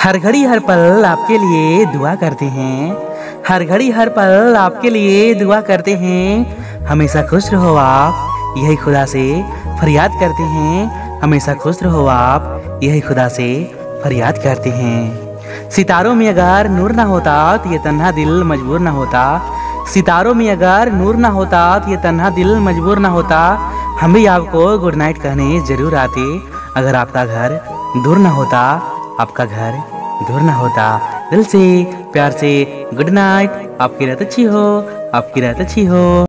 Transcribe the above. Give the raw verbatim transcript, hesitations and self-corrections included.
हर घड़ी हर पल आपके लिए दुआ करते हैं। हर घड़ी हर पल आपके लिए दुआ करते हैं। हमेशा खुश रहो आप, यही खुदा से फरियाद करते हैं। हमेशा खुश रहो आप, यही खुदा से फरियाद करते हैं। सितारों में अगर नूर ना होता तो ये तन्हा दिल मजबूर ना होता। सितारों में अगर नूर ना होता तो ये तन्हा दिल मजबूर ना होता। हम भी आपको गुड नाइट कहने जरूर आते अगर आपका घर दूर ना होता। आपका घर दूर ना होता। दिल से प्यार से गुड नाइट। आपकी रात अच्छी हो, आपकी रात अच्छी हो।